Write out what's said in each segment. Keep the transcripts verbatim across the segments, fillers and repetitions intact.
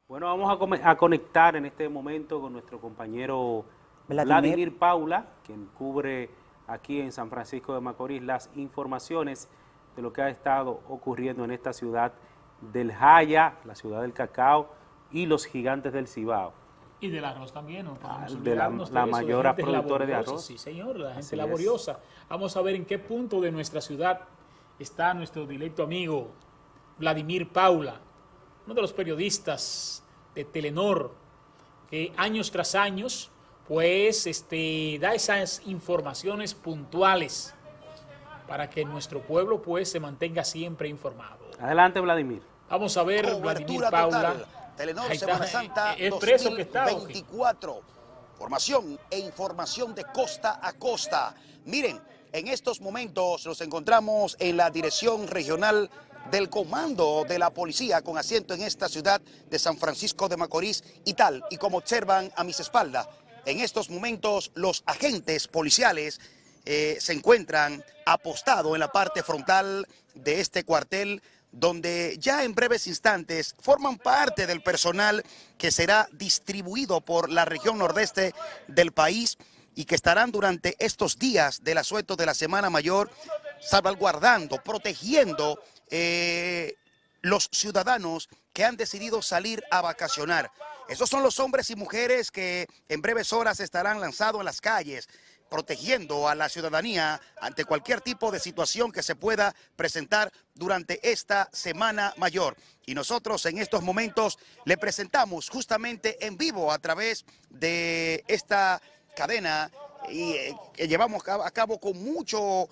Bueno, vamos a, come- a conectar en este momento con nuestro compañero Vladimir. Vladimir Paula, quien cubre aquí en San Francisco de Macorís las informaciones de lo que ha estado ocurriendo en esta ciudad del Jaya, la ciudad del cacao y los gigantes del Cibao. Y del arroz también, no podemos de la, olvidarnos la de eso, de mayor gente productora de laboriosa, arroz. sí señor, la gente Así laboriosa. es. Vamos a ver en qué punto de nuestra ciudad está nuestro directo amigo Vladimir Paula, uno de los periodistas de Telenor, que años tras años, pues, este, da esas informaciones puntuales para que nuestro pueblo, pues, se mantenga siempre informado. Adelante, Vladimir. Vamos a ver, Vladimir Paula. Total. Telenor Ahí Semana está, Santa es preso que está, dos mil veinticuatro. Formación e información de costa a costa. Miren, en estos momentos nos encontramos en la dirección regional del comando de la policía con asiento en esta ciudad de San Francisco de Macorís y tal. Y como observan a mis espaldas, en estos momentos los agentes policiales eh, se encuentran apostados en la parte frontal de este cuartel, donde ya en breves instantes forman parte del personal que será distribuido por la región nordeste del país y que estarán durante estos días del asueto de la Semana Mayor salvaguardando, protegiendo eh, los ciudadanos que han decidido salir a vacacionar. Esos son los hombres y mujeres que en breves horas estarán lanzados en las calles, protegiendo a la ciudadanía ante cualquier tipo de situación que se pueda presentar durante esta Semana Mayor. Y nosotros en estos momentos le presentamos justamente en vivo a través de esta cadena y eh, que llevamos a cabo con mucho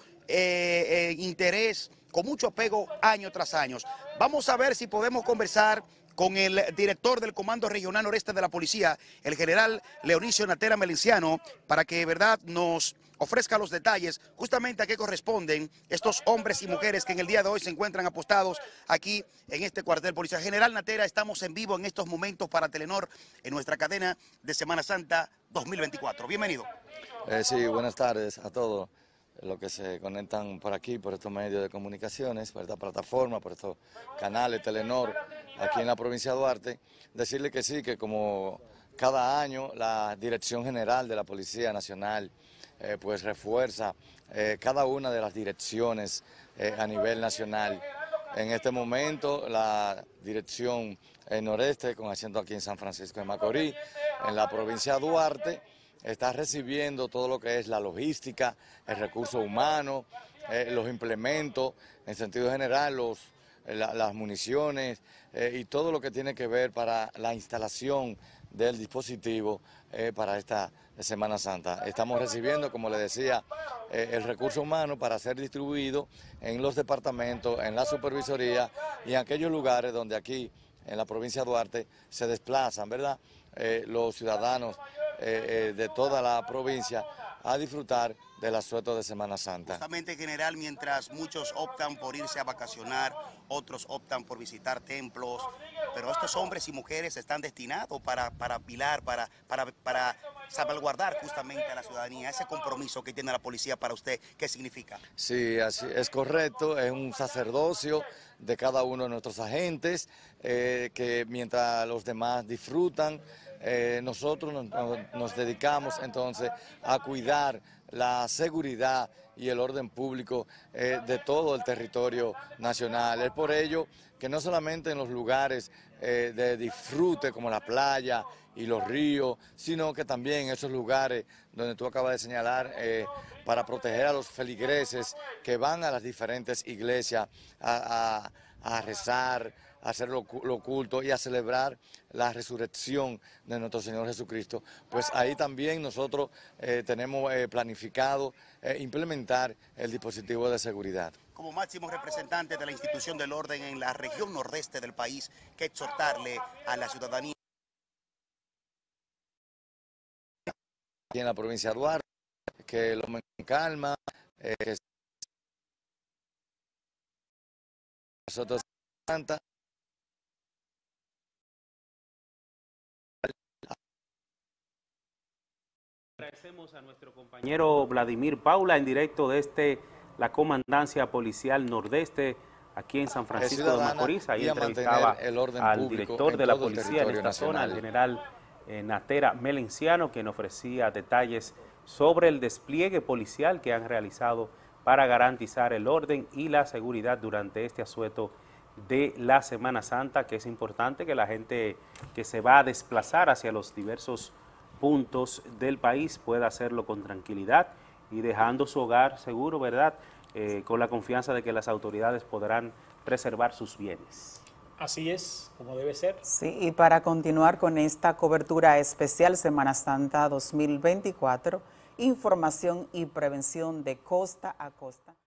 eh, eh, interés, con mucho apego año tras año. Vamos a ver si podemos conversar con el director del Comando Regional Noreste de la Policía, el general Leonicio Natera Melenciano, para que, verdad, nos ofrezca los detalles justamente a qué corresponden estos hombres y mujeres que en el día de hoy se encuentran apostados aquí en este cuartel policial. General Natera, estamos en vivo en estos momentos para Telenor en nuestra cadena de Semana Santa dos mil veinticuatro. Bienvenido. Eh, sí, buenas tardes a todos los que se conectan por aquí, por estos medios de comunicaciones, por esta plataforma, por estos canales Telenor, aquí en la provincia de Duarte. Decirle que sí, que como cada año la Dirección General de la Policía Nacional eh, pues refuerza eh, cada una de las direcciones eh, a nivel nacional. En este momento la Dirección eh, Noreste, con asiento aquí en San Francisco de Macorís, en la provincia de Duarte, está recibiendo todo lo que es la logística, el recurso humano, eh, los implementos, en sentido general, los, la, las municiones eh, y todo lo que tiene que ver para la instalación del dispositivo eh, para esta Semana Santa. Estamos recibiendo, como le decía, eh, el recurso humano para ser distribuido en los departamentos, en la supervisoría y en aquellos lugares donde aquí, en la provincia de Duarte, se desplazan, ¿verdad?, eh, los ciudadanos Eh, eh, de toda la provincia a disfrutar del asueto de Semana Santa. Justamente, en general, mientras muchos optan por irse a vacacionar, otros optan por visitar templos, pero estos hombres y mujeres están destinados para, para pilar, para, para, para salvaguardar justamente a la ciudadanía. Ese compromiso que tiene la policía para usted, ¿qué significa? Sí, así es correcto, es un sacerdocio de cada uno de nuestros agentes, eh, que mientras los demás disfrutan, Eh, nosotros nos, nos dedicamos entonces a cuidar la seguridad y el orden público eh, de todo el territorio nacional. Es por ello que no solamente en los lugares eh, de disfrute como la playa y los ríos, sino que también en esos lugares donde tú acabas de señalar, eh, para proteger a los feligreses que van a las diferentes iglesias a, a, a rezar, a hacer lo, lo culto y a celebrar la resurrección de nuestro Señor Jesucristo. Pues ahí también nosotros eh, tenemos eh, planificado eh, implementar el dispositivo de seguridad. Como máximo representante de la institución del orden en la región nordeste del país, que exhortarle a la ciudadanía. Aquí en la provincia de Duarte, que lo tomen con calma, eh, que nosotros Santa. Agradecemos a nuestro compañero Vladimir Paula en directo desde la Comandancia Policial Nordeste aquí en San es Francisco de ciudadana Macorís. Ahí y a entrevistaba mantener el orden al público director en de la todo el policía en territorio esta zona, el nacional. general eh, Natera Melenciano, quien ofrecía detalles sobre el despliegue policial que han realizado para garantizar el orden y la seguridad durante este asueto de la Semana Santa, que es importante que la gente que se va a desplazar hacia los diversos puntos del país pueda hacerlo con tranquilidad y dejando su hogar seguro, ¿verdad? Eh, con la confianza de que las autoridades podrán preservar sus bienes. Así es, como debe ser. Sí, y para continuar con esta cobertura especial Semana Santa dos mil veinticuatro, información y prevención de costa a costa.